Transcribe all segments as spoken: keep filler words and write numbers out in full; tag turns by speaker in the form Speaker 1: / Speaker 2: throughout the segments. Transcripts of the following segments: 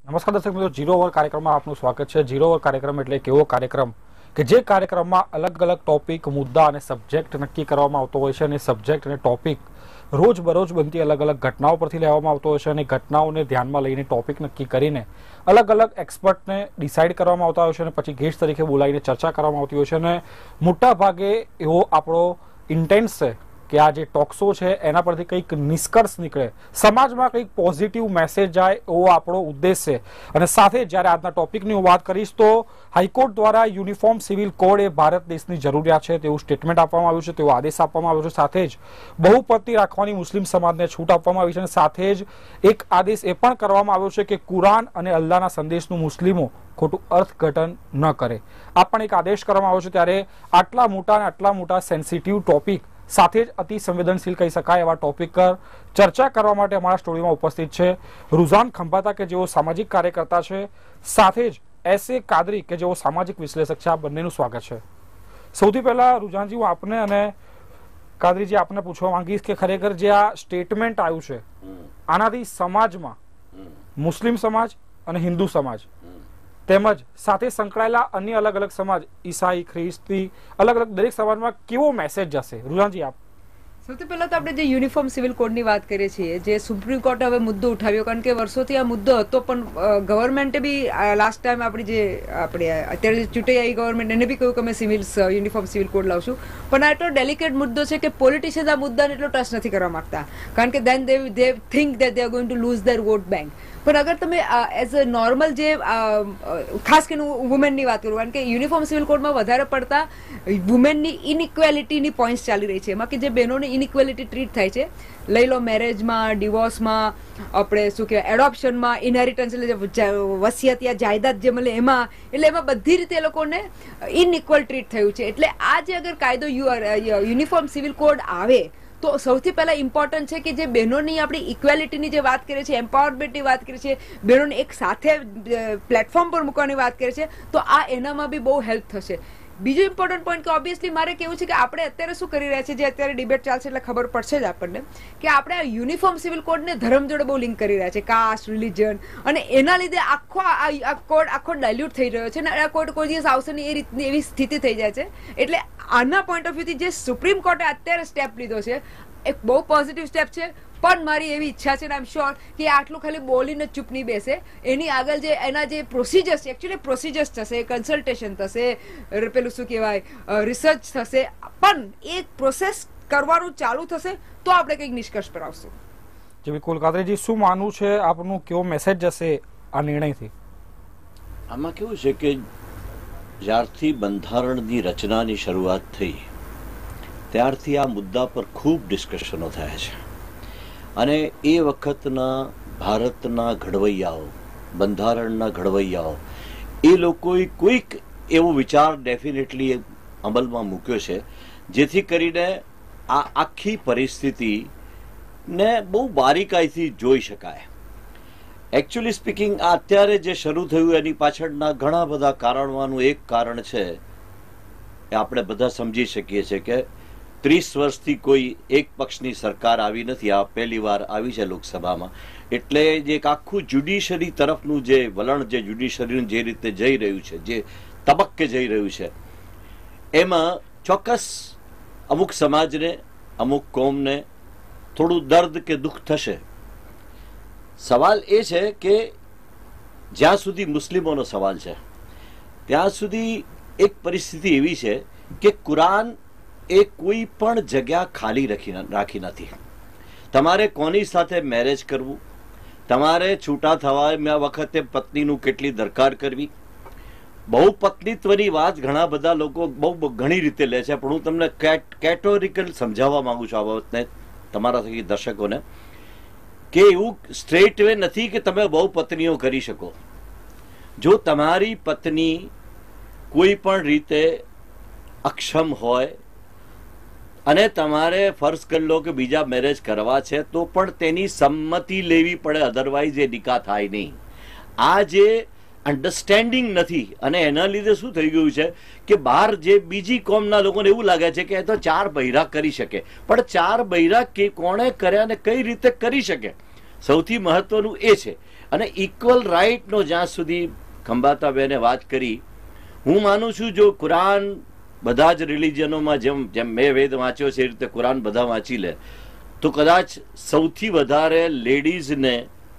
Speaker 1: નમસ્કાર દર્શક મિત્રો, ઝીરો ઓવર કાર્યક્રમમાં આપનું સ્વાગત છે। ઝીરો ઓવર કાર્યક્રમ એટલે એક એવો કાર્યક્રમ કે જે કાર્યક્રમમાં અલગ અલગ ટોપિક, મુદ્દા અને સબ્જેક્ટ નક્કી કરવામાં આવતો હોય છે અને સબ્જેક્ટ અને ટોપિક રોજ બરોજ બનતી અલગ અલગ ઘટનાઓ પરથી લેવામાં આવતો હોય છે અને ઘટનાઓને ધ્યાનમાં લઈને ટોપિક નક્કી કરીને અલગ અલગ એક્સપર્ટને ડિસાઇડ કરવામાં આવતા હોય છે અને પછી ગેસ્ટ તરીકે બોલાવીને ચર્ચા કરવામાં આવતી હોય છે અને મોટા ભાગે એવો આપણો ઇન્ટેન્સ છે કે આ જે ટોક શો છે એના પરથી કંઈક નિષ્કર્ષ નીકળે, સમાજમાં કંઈક પોઝિટિવ મેસેજ જાય એવો આપણો ઉદ્દેશ છે। અને સાથે જ્યારે આજના ટોપિકની હું વાત કરીશ તો હાઈકોર્ટ દ્વારા યુનિફોર્મ સિવિલ કોડ એ ભારત દેશની જરૂરિયાત છે તેવું સ્ટેટમેન્ટ આપવામાં આવ્યું છે, તેવો આદેશ આપવામાં આવ્યો છે। સાથે જ બહુપતિ રાખવાની મુસ્લિમ સમાજને છૂટ આપવામાં આવી છે અને સાથે જ એક આદેશ એ પણ કરવામાં આવ્યો છે કે કુરાન અને અલ્લાહના સંદેશનું મુસ્લિમો ખોટું અર્થઘટન ન કરે। આ પણ એક આદેશ કરવામાં આવ્યો છે। ત્યારે આટલા મોટા અને આટલા મોટા સેન્સિટિવ ટોપિક સાથે જ અતિ સંવેદનશીલ કહી શકાય એવા ટોપિક પર ચર્ચા કરવા માટે અમારા સ્ટુડિયોમાં ઉપસ્થિત છે રુઝાન ખંભાતા કે જેઓ સામાજિક કાર્યકર્તા છે, સાથે જ એસ એ કાદરી કે જેઓ સામાજિક વિશ્લેષક છે। આ બંનેનું સ્વાગત છે। સૌથી પહેલા રુઝાનજી, હું આપને અને કાદરીજી આપને પૂછવા માંગીશ કે ખરેખર જે આ સ્ટેટમેન્ટ આવ્યું છે આનાથી સમાજમાં મુસ્લિમ સમાજ અને હિન્દુ સમાજ તેમજ સાથે સંકળાયેલા અન્ય અલગ અલગ સમાજ, ઈસાઈ, ખ્રિસ્તી, અલગ અલગ દરેક સમાજમાં કેવો મેસેજ જશે? રુઝાનજી, આપ
Speaker 2: સૌથી પહેલા તો આપણે જે યુનિફોર્મ સિવિલ કોડની વાત કરીએ છીએ, જે સુપ્રીમ કોર્ટે હવે મુદ્દો ઉઠાવ્યો, કારણ કે વર્ષોથી આ મુદ્દો હતો પણ ગવર્મેન્ટે બી લાસ્ટ ટાઈમ આપણી જે આપણે અત્યારે ચૂંટાઈ આવી ગવર્મેન્ટ એને બી કહ્યું કે અમે સિવિલ યુનિફોર્મ સિવિલ કોડ લાવશું, પણ આ એટલો ડેલિકેટ મુદ્દો છે કે પોલિટિશિયન્સ આ મુદ્દાને એટલો ટચ નથી કરવા માંગતા, કારણ કે then they they think that they are going to lose their vote bank. પણ અગર તમે એઝ અ નોર્મલ જે ખાસ કરીને વુમેનની વાત કરું, કારણ કે યુનિફોર્મ સિવિલ કોડમાં વધારે પડતા વુમેનની ઇનઇક્વેલિટીની પોઈન્ટ્સ ચાલી રહી છે, એમાં કે જે બહેનોને ઇનઇક્વેલિટી ટ્રીટ થાય છે, લઈ લો મેરેજમાં, ડિવોર્સમાં, આપણે શું કહેવાય એડોપ્શનમાં, ઇનહેરિટન્સ એટલે વસિયત યા જાયદાદ જે મળે એમાં, એટલે એમાં બધી રીતે એ લોકોને ઇનઇક્વલ ટ્રીટ થયું છે। એટલે આ જે અગર કાયદો યુનિફોર્મ સિવિલ કોડ આવે તો સૌથી પહેલા ઇમ્પોર્ટન્ટ છે કે જે બહેનોની આપણી ઇક્વેલિટીની જે વાત કરીએ છીએ, એમ્પાવરમેન્ટની વાત કરીએ છીએ, બહેનોને એક સાથે પ્લેટફોર્મ પર મૂકવાની વાત કરીએ છીએ, તો આ એનામાં બી બહુ હેલ્પ થશે। બીજું ઇમ્પોર્ટન્ટ પોઈન્ટ કે ઓબ્વિયસલી મારે કેવું છે કે આપણે અત્યારે શું કરી રહ્યા છીએ, જે અત્યારે ડિબેટ ચાલશે એટલે ખબર પડશે જ આપણને કે આપણે આ યુનિફોર્મ સિવિલ કોડને ધર્મ જોડે બહુ લિંક કરી રહ્યા છે, કાસ્ટ, રિલિજન, અને એના લીધે આખો આ કોડ આખો ડાયલ્યુટ થઈ રહ્યો છે અને આ કોડ કોઈ દિવસ આવશે નહીં એ રીતની એવી સ્થિતિ થઈ જાય છે। એટલે આના પોઈન્ટ ઓફ વ્યૂથી જે સુપ્રીમ કોર્ટે અત્યારે સ્ટેપ લીધો છે એક બહુ પોઝિટિવ સ્ટેપ છે, પણ મારી એવી ઈચ્છા છે ને આઈ એમ શ્યોર કે આટલું ખાલી બોલીને ચૂપ નહીં બેસે, એની આગળ જે એના જે પ્રોસિજર્સ છે, એકચ્યુઅલી પ્રોસિજર્સ થશે, કન્સલ્ટેશન થશે, પેલું શું કહેવાય રિસર્ચ થશે, પણ એ પ્રોસેસ કરવાનું ચાલુ થશે તો આપણે કંઈક નિષ્કર્ષ પર આવશું।
Speaker 1: જી બિલકુલ। કાદરીજી, શું માનવું છે આપનું, કેવો મેસેજ જશે આ નિર્ણયથી?
Speaker 3: આમાં કેવું છે કે જ્યારથી બંધારણની રચનાની શરૂઆત થઈ ત્યારથી આ મુદ્દા પર ખૂબ ડિસ્કશનો થયા છે અને એ વખતના ભારતના ઘડવૈયાઓ, બંધારણના ઘડવૈયાઓ, એ લોકોએ કોઈક એવો વિચાર ડેફિનેટલી અમલમાં મૂક્યો છે જેથી કરીને આ આખી પરિસ્થિતિને બહુ બારીકાઈથી જોઈ શકાય। એકચ્યુઅલી સ્પીકિંગ આ અત્યારે જે શરૂ થયું એની પાછળના ઘણા બધા કારણોનું એક કારણ છે એ આપણે બધા સમજી શકીએ છીએ કે ત્રીસ વર્ષથી કોઈ એક પક્ષની સરકાર આવી નથી, આ પહેલી વાર આવી છે લોકસભામાં, એટલે જે એક આખું જ્યુડિશરી તરફનું જે વલણ, જે જ્યુડિશરીનું જે રીતે જઈ રહ્યું છે, જે તબક્કે જઈ રહ્યું છે, એમાં ચોક્કસ અમુક સમાજને, અમુક કોમને થોડું દર્દ કે દુઃખ થશે। સવાલ એ છે કે જ્યાં સુધી મુસ્લિમોનો સવાલ છે ત્યાં સુધી એક પરિસ્થિતિ એવી છે કે કુરાન એ કોઈ પણ જગ્યા ખાલી રાખી રાખી નથી। તમારે કોની સાથે મેરેજ કરવું, તમારે છૂટા થવા વખતે પત્નીનું કેટલી દરકાર કરવી, બહુ પત્નીત્વની વાત ઘણા બધા લોકો બહુ ઘણી રીતે લે છે, પણ હું તમને કેટેગોરિકલ સમજાવવા માંગુ છું આ બાબતને તમારા થકી દર્શકોને, કે એવું સ્ટ્રેટ વે નથી કે તમે બહુ પત્નીઓ કરી શકો। જો તમારી પત્ની કોઈ પણ રીતે અક્ષમ હોય અને તમારે ફર્ઝ કરી લો કે બીજા મેરેજ કરવા છે તો પણ તેની સંમતિ લેવી પડે, અધરવાઇઝ એ નિકાહ થાય નહીં। આ જે અન્ડરસ્ટેન્ડિંગ નથી અને એના લીધે શું થઈ ગયું છે કે બહાર જે બીજી કોમના લોકોને એવું લાગે છે કે એ તો ચાર બૈરા કરી શકે, પણ ચાર બૈરા કે કોણે કર્યા ને કઈ રીતે કરી શકે, સૌથી મહત્વનું એ છે। અને ઇક્વલ રાઇટનો જ્યાં સુધી ખંભાતાબેને વાત કરી, હું માનું છું જો કુરાન બધા જ રિલિજનોમાં જેમ જેમ મેં વેદ વાંચ્યો છે એ રીતે કુરાન બધા વાંચી લે તો કદાચ સૌથી વધારે લેડીઝને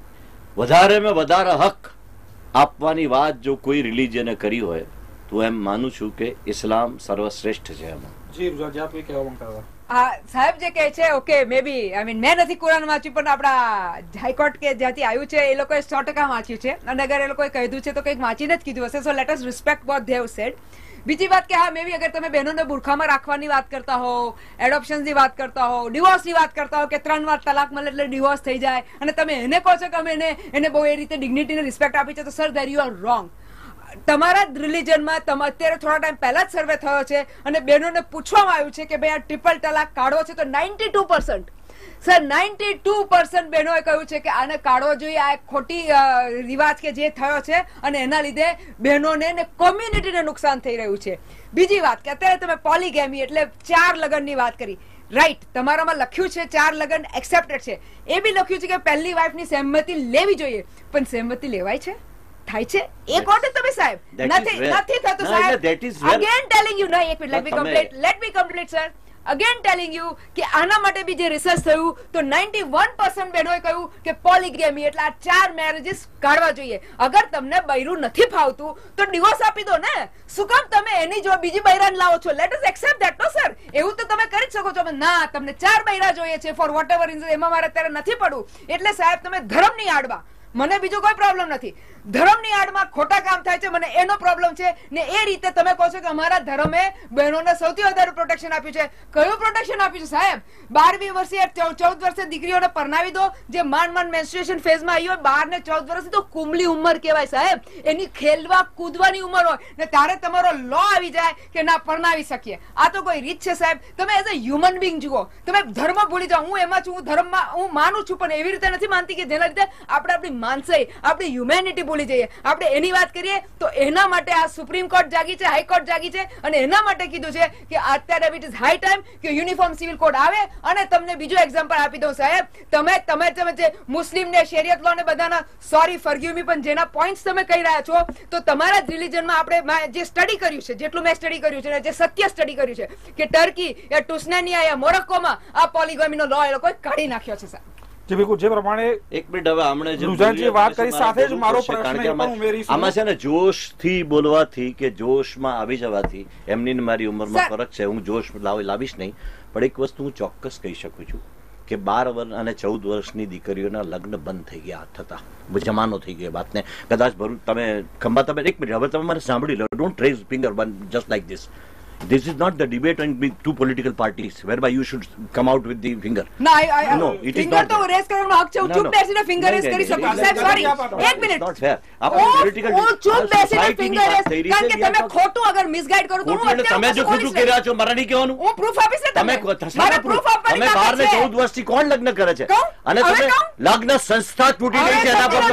Speaker 3: વધારેમાં વધારે હક આપવાની વાત જો કોઈ રિલિજને કરી હોય તો એમ માનું છું કે ઇસ્લામ સર્વશ્રેષ્ઠ છે. એમાં
Speaker 1: જી રુઝાનજી આપ એ કહેવા માંગતા હતા.
Speaker 2: હા સાહેબ જે કહે છે okay May B I mean મેં નથી કુરાન વાંચ્યું પણ આપણા હાઈકોર્ટ કે જ્યાંથી આવ્યું છે એ લોકોએ સો ટકા વાંચ્યું છે અને અગર એ લોકોએ કીધું છે તો કંઈક વાંચીને જ કીધું હશે. So let us respect what they have said. બીજી વાત કે હા મે બી અગર તમે બહેનોને બુરખામાં રાખવાની વાત કરતા હો, એડોપ્શનની વાત કરતા હો, ડિવોર્સની વાત કરતા હો કે ત્રણ વાર તલાક મળે એટલે ડિવોર્સ થઈ જાય અને તમે એને કહો છો કે અમે એને એને બહુ એ રીતે ડિગ્નિટીને રિસ્પેક્ટ આપી છે તો sir there you are wrong. તમારા રિલિજનમાં તમે અત્યારે થોડા ટાઈમ પહેલા જ સર્વે થયો છે અને બહેનોને પૂછવામાં આવ્યું છે કે ભાઈ આ ટ્રિપલ તલાક કાઢવો છે તો ninety two percent sir ninety two percent બહેનોએ કહ્યું છે કે આને કાઢવો જોઈએ. આ એક ખોટી રિવાજ કે જે થયો છે અને એના લીધે બહેનોને ને કોમ્યુનિટીને નુકસાન થઈ રહ્યું છે. બીજી વાત કે અત્યારે તમે પોલીગેમી એટલે ચાર લગ્નની વાત કરી, રાઈટ, તમારામાં લખ્યું છે ચાર લગ્ન એક્સેપ્ટેડ છે, એ બી લખ્યું છે કે પહેલી વાઇફની સહેમતિ લેવી જોઈએ, પણ સહેમતિ લેવાય છે, થાય છે એ કોણ તમે સાહેબ? નથી નથી થતું સાહેબ. અગેન ટેલિંગ યુ ના એક minute let me complete let me complete sir. Again telling you કે આના માટે બી જે રિસર્ચ થયું તો નાઇન્ટી વન પર્સન્ટ બહેનોએ કહ્યું કે પોલીગેમી એટલે આ ચાર મેરેજીસ કાઢવા જોઈએ. અગર તમને બૈરું નથી ફાવતું તો ડિવોર્સ આપી દો ને. શું કામ તમે એની જો બીજી બૈરાને લાવો છો? Let us accept that. No sir એવું તો તમે કરી શકો છો. ના, તમને ચાર બૈરા જોઈએ છે ફોર વોટ એવર રીઝન, એમાં મારે અત્યારે નથી પડવું. એટલે સાહેબ તમે ધર્મની આડમાં, મને બીજો કોઈ પ્રોબ્લેમ નથી, ધર્મની આડમાં ખોટા કામ થાય છે, મને એનો પ્રોબ્લેમ છે ને એ રીતે તમે કહો છો કે અમારા ધર્મે બહેનોને સૌથી વધારે પ્રોટેક્શન આપ્યું છે. કયું પ્રોટેક્શન આપ્યું છે સાહેબ? બારમી વર્ષે ચૌદ વર્ષે દીકરીઓને પરણાવી દો જે માંડ માંડ મેન્સ્ટ્રુએશન ફેઝમાં આવી હોય. બાર ને ચૌદ વર્ષની તો કુમલી ઉંમર કહેવાય સાહેબ, એની ખેલવા કૂદવાની ઉંમર હોય ને તારે તમારો લો આવી જાય કે ના પરણાવી શકીએ. આ તો કોઈ રીત છે સાહેબ? તમે એઝ અ હ્યુમન બિંગ જુઓ, તમે ધર્મ ભૂલી જાઓ. હું એમાં છું, હું ધર્મમાં હું માનું છું, પણ એવી રીતે નથી માનતી કે જેના લીધે આપણે આપણી માનસાઈ આપણી હ્યુમેનિટી ભૂલી જઈએ. આપણે એની વાત કરીએ તો એના માટે આ સુપ્રીમ કોર્ટ જાગી છે, હાઈકોર્ટ જાગી છે અને એના માટે કીધું છે કે અત્યારે ઇટ ઇઝ હાઈ ટાઈમ કે યુનિફોર્મ સિવિલ કોડ આવે. અને તમને બીજું એક્ઝામ્પલ આપી દઉં સાહેબ, તમે તમે તમે જે મુસ્લિમ ને શેરિયત લો ને બધાના સોરી ફોરગીવ મી પણ જેના પોઈન્ટ્સ તમે કહી રહ્યા છો તો તમારા જ રિલિજનમાં આપણે જે સ્ટડી કર્યું છે, જેટલું મેં સ્ટડી કર્યું છે, જે સત્ય સ્ટડી કર્યું છે કે ટર્કી યા ટુસ્નેનિયા યા મોરોક્કોમાં આ પોલીગેમીનો લો એ લોકોએ કાઢી નાખ્યો છે સાહેબ.
Speaker 1: જે બિલકુલ જે પ્રમાણે
Speaker 3: એક મિનિટ હવે હમણે જે
Speaker 1: રુઝાનજી વાત કરી સાથે જ મારો પ્રશ્ન એ પણ ઉમેરીશું.
Speaker 3: આમાં છે ને જોશથી બોલવાથી કે જોશમાં આવી જવાથી એમની ને મારી ઉંમરમાં ફરક છે. હું જોશ લાવીશ નહીં, પણ એક વસ્તુ હું ચોક્કસ કહી શકું છું કે બાર વર્ષ અને ચૌદ વર્ષની દીકરીઓના લગ્ન બંધ થઈ ગયા થતા, જમાનો થઈ ગયો વાતને. કદાચ ભરું તમે ખંભા તમે એક મિનિટ હવે તમે મને સાંભળી લો. Don't raise finger one just like this. This is not the debate between two political parties whereby you should come out with the finger.
Speaker 2: No, I, I,
Speaker 3: no, it is
Speaker 2: finger
Speaker 3: not.
Speaker 2: તો raise કરવાનો હક છે. હું ચૂપ બેસીને finger race કરી શકું સાહેબ. સોરી એક મિનિટ.
Speaker 3: Not fair. આપણે political
Speaker 2: હું ચૂપ બેસીને ફિંગર રેસ કારણ કે તમે ખોટું અગર મિસગાઈડ કરો તો હું
Speaker 3: તમે જો ખોટું કરી રહ્યા છો મારા નહીં કહેવાનું.
Speaker 2: હું પ્રૂફ આપીશ ને
Speaker 3: તમે મારા પ્રૂફ તમે બાર ને ચૌદ વર્ષથી કોણ લગ્ન કરે છે અને તમે લગ્ન સંસ્થા તૂટી રહી છે એના પર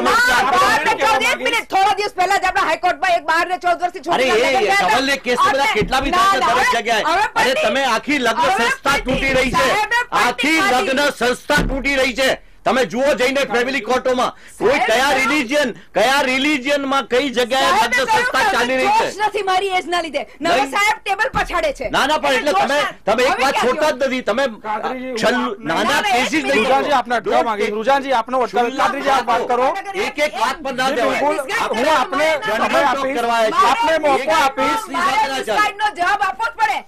Speaker 3: તમે
Speaker 2: એક મિનિટ. થોડા દિવસ પહેલા જ આપણા હાઈકોર્ટમાં એક બાર ને ચૌદ વર્ષથી છોકરી
Speaker 3: અરે એ સવાલ કેસ બધા કેટલા બી થાય છે દરેક જગ્યાએ. અરે તમે આખી લગ્ન સંસ્થા તૂટી રહી છે, આખી લગ્ન સંસ્થા તૂટી રહી છે. તમે જુઓ જઈને ફેમિલી કોર્ટોમાં કોઈ કયા રિલિજિયન કયા રિલિજિયન માં કઈ જગ્યાએ લગ્ન સંસ્થા ચાલી રહી છે.
Speaker 2: નથી મારી એજ ના લીધે નવા સાહેબ ટેબલ પછાડે છે.
Speaker 3: ના ના પણ એટલે તમે તમે એક વાત છોડતા જ નથી. તમે નાના કેસીસ નહીં.
Speaker 1: રુઝાનજી આપને અટકાવવા માંગીશ. રુઝાનજી આપનો અટકાવ કાદરીજી આપ વાત કરો.
Speaker 3: એક એક વાત પર ના દેવાય.
Speaker 1: હું આપને સમય આપીશ, આપને મોકો આપીશ.
Speaker 2: નો જવાબ આપવો જ પડે.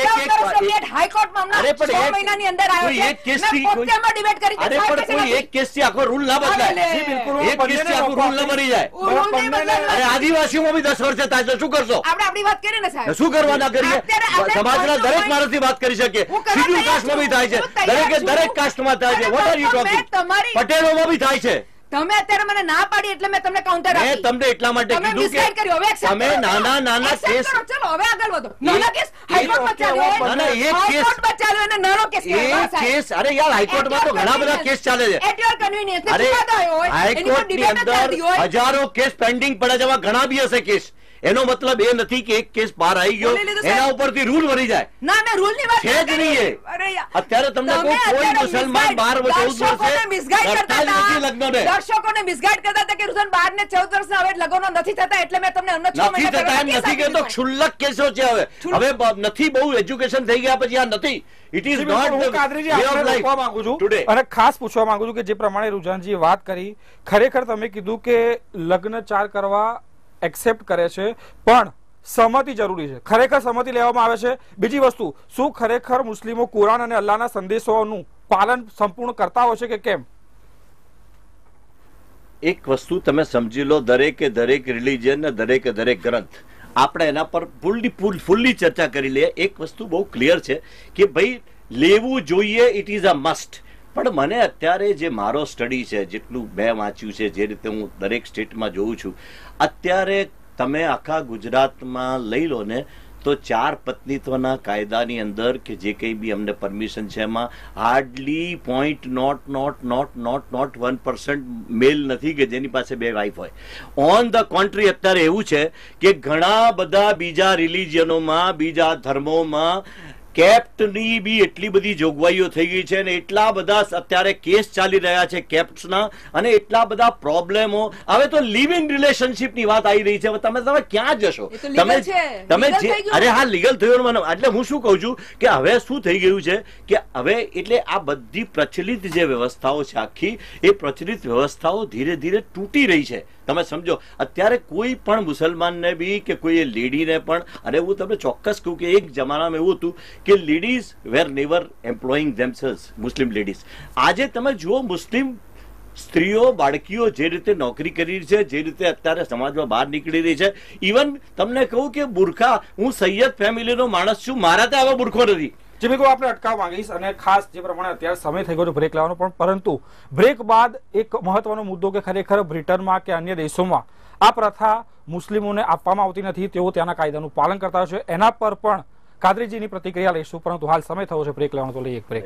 Speaker 3: આદિવાસીઓમાં બી દસ વર્ષે થાય તો શું કરશો?
Speaker 2: આપણે આપણી વાત કરીએ ને સાહેબ.
Speaker 3: શું કરવા ના કરીએ? સમાજના દરેક માણસથી વાત કરી શકીએ. શિડ્યુલ કાસ્ટમાં બી થાય છે, દરેકે દરેક કાસ્ટમાં થાય છે. What are you talking? પટેલોમાં બી થાય છે.
Speaker 2: તમે અત્યારે મને ના પાડી એટલે મેં તમને કાઉન્ટર આપી.
Speaker 3: મેં તમને એટલા માટે કીધું કે તમે નાના નાના કેસ.
Speaker 2: ચલો હવે આગળ વધો. નાના કેસ હાઈકોર્ટમાં ચાલ્યો.
Speaker 3: ના ના એક કેસ
Speaker 2: હાઈકોર્ટમાં ચાલ્યો અને નાનો કેસ
Speaker 3: એક કેસ. અરે યાર હાઈકોર્ટમાં તો ઘણા બધા કેસ ચાલે છે.
Speaker 2: At your convenience.
Speaker 3: અરે હાઈકોર્ટની અંદર હજારો કેસ પેન્ડિંગ પડે છે, એમાં ઘણા બી હશે કેસ. એનો મતલબ એ નથી કે એક કેસ બહાર આવી ગયો એના ઉપરથી રૂલ વળી જાય.
Speaker 2: ના મેં રૂલ ની વાત
Speaker 3: છે જ નહીં. અત્યારે તમને કોઈ મુસલમાન બાર ચૌદ વર્ષે
Speaker 2: મિસગાઈડ કરતા હતા, દર્શકોને મિસગાઈડ કરતા હતા કે રુઝાન બાર ને ચૌદ વર્ષના હવે લગ્નો નથી થતા, એટલે મેં તમને
Speaker 3: નથી થતા એમ નથી કહેતો. ક્ષુલ્લક કેસો છે હવે. હવે નથી બહુ એજ્યુકેશન થઈ ગયા પછી આ નથી. ઇટ ઇઝ નોટ
Speaker 1: કાદરીજી આપણે પૂછવા માંગુ છું અને ખાસ પૂછવા માંગુ છું કે જે પ્રમાણે રુઝાનજીએ વાત કરી, ખરેખર તમે કીધું કે લગ્ન ચાર કરવા એક્સેપ્ટ કરે છે પણ સહમતિ જરૂરી છે. ખરેખર સહમતિ લેવામાં આવે છે? બીજી વસ્તુ, શું ખરેખર મુસ્લિમો કુરાન અને અલ્લાહના સંદેશોનું પાલન સંપૂર્ણ કરતા હોય છે કે કેમ?
Speaker 3: એક વસ્તુ તમે સમજી લો, દરેકે દરેક રિલિજન ને દરેકે દરેક ગ્રંથ, આપણે એના પર ફૂલ્લી ફૂલ્લી ચર્ચા કરી લઈએ. એક વસ્તુ બહુ ક્લિયર છે કે ભાઈ લેવું જોઈએ, ઇટ ઇઝ અ મસ્ટ. પણ મને અત્યારે જે મારો સ્ટડી છે, જેટલું મેં વાંચ્યું છે, જે રીતે હું દરેક સ્ટેટમાં જોઉં છું, અત્યારે તમે આખા ગુજરાતમાં લઈ લો ને તો ચાર પત્નીત્વના કાયદાની અંદર કે જે કંઈ બી અમને પરમિશન છે એમાં hardly point nought nought nought nought nought one percent male નથી કે જેની પાસે બે વાઇફ હોય. ઓન ધ કોન્ટ્રી અત્યારે એવું છે કે ઘણા બધા બીજા રિલિજિયનોમાં, બીજા ધર્મોમાં કેપ્ટની બી એટલી બધી જોગવાઈઓ થઈ ગઈ છે અને એટલા બધા અત્યારે કેસ ચાલી રહ્યા છે કેપ્ટ્સના, અને એટલા બધા પ્રોબ્લેમો. હવે તો લિવ ઇન રિલેશનશિપની વાત આવી રહી છે. હવે તમે તમે ક્યાં જશો? તમે તમે જે અરે હા લીગલ થયું મને, એટલે હું શું કહું છું કે હવે શું થઈ ગયું છે કે હવે એટલે આ બધી પ્રચલિત જે વ્યવસ્થાઓ છે આખી, એ પ્રચલિત વ્યવસ્થાઓ ધીરે ધીરે તૂટી રહી છે. તમે સમજો, અત્યારે કોઈ પણ મુસલમાનને બી કે કોઈ લેડીને પણ, અને હું તમને ચોક્કસ કહું કે એક જમાનામાં એવું હતું કે ladies were never employing themselves, Muslim ladies. આજે તમે જુઓ મુસ્લિમ સ્ત્રીઓ, બાળકીઓ જે રીતે નોકરી કરી રહી છે, જે રીતે અત્યારે સમાજમાં બહાર નીકળી રહી છે. ઇવન તમને કહું કે બુરખા, હું સૈયદ ફેમિલીનો માણસ છું, મારા ત્યાં હવે બુરખો નથી.
Speaker 1: જે બિલકુલ આપણે અટકાવ માંગીશ અને ખાસ જે પ્રમાણે અત્યારે સમય થઈ ગયો બ્રેક લેવાનો, પણ પરંતુ બ્રેક બાદ એક મહત્વનો મુદ્દો કે ખરેખર બ્રિટનમાં કે અન્ય દેશોમાં આ પ્રથા મુસ્લિમોને આપવામાં આવતી નથી, તેઓ ત્યાંના કાયદાનું પાલન કરતા હોય છે, એના પર પણ કાદરીજીની પ્રતિક્રિયા લઈશું. પરંતુ હાલ સમય થયો છે બ્રેક લેવાનો, તો લઈએ એક બ્રેક.